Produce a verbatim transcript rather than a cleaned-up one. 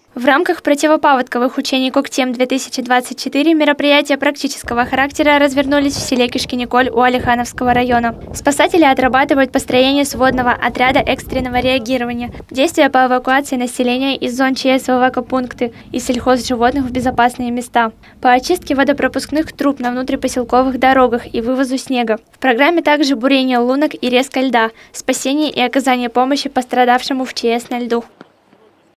В рамках противопаводковых учений «Коктем-две тысячи двадцать четыре» мероприятия практического характера развернулись в селе Кишкинеколь у Алихановского района. Спасатели отрабатывают построение сводного отряда экстренного реагирования, действия по эвакуации населения из зон ЧС в эвакопункты и сельхозживотных в безопасные места, по очистке водопропускных труб на внутрипоселковых дорогах и вывозу снега. В программе также бурение лунок и резка льда, спасение и оказание помощи пострадавшему в ЧС на льду.